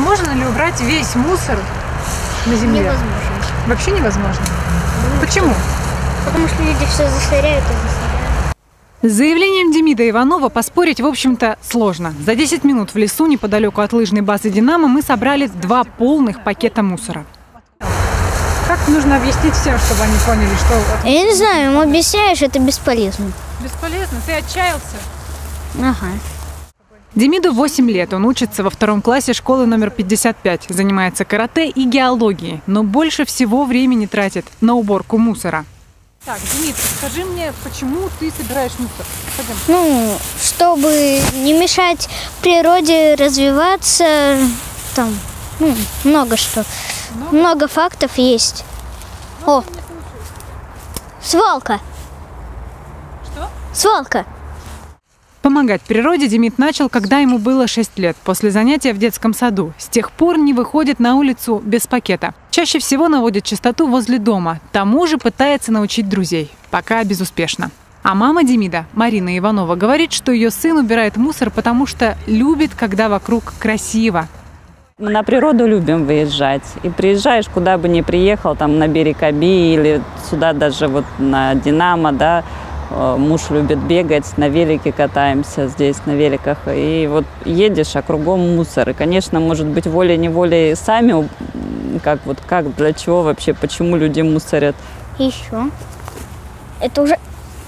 Возможно ли убрать весь мусор на земле? Невозможно. Вообще невозможно? Почему? Потому что люди все засоряют и засоряют. С заявлением Демида Иванова поспорить, в общем-то, сложно. За 10 минут в лесу неподалеку от лыжной базы «Динамо» мы собрали 2 полных пакета мусора. Как нужно объяснить всем, чтобы они поняли, что... Я не знаю, ему объясняешь, это бесполезно. Бесполезно? Ты отчаялся? Ага. Демиду 8 лет. Он учится во 2 классе школы номер 55. Занимается карате и геологией. Но больше всего времени тратит на уборку мусора. Так, Демид, скажи мне, почему ты собираешь мусор? Пойдем. Ну, чтобы не мешать природе развиваться, там, много что. Много фактов есть. О, свалка. Что? Свалка. Помогать природе Демид начал, когда ему было 6 лет, после занятия в детском саду. С тех пор не выходит на улицу без пакета. Чаще всего наводит чистоту возле дома. Тому же пытается научить друзей. Пока безуспешно. А мама Демида, Марина Иванова, говорит, что ее сын убирает мусор, потому что любит, когда вокруг красиво. Мы на природу любим выезжать. И приезжаешь, куда бы ни приехал, там на берег Оби или сюда даже вот на Динамо, да. Муж любит бегать, на велике катаемся здесь, на великах. И вот едешь, а кругом мусор. И, конечно, может быть, волей-неволей сами, как, для чего вообще, почему люди мусорят. Еще. Это уже...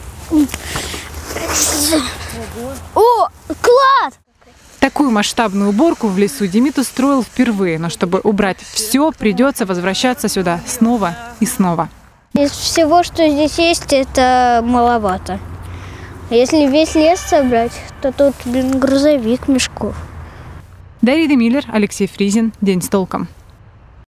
О, класс! Такую масштабную уборку в лесу Демид устроил впервые. Но чтобы убрать все, придется возвращаться сюда снова и снова. Из всего, что здесь есть, это маловато. Если весь лес собрать, то тут, грузовик мешков. Дарья Демиллер, Алексей Фризин. День с толком.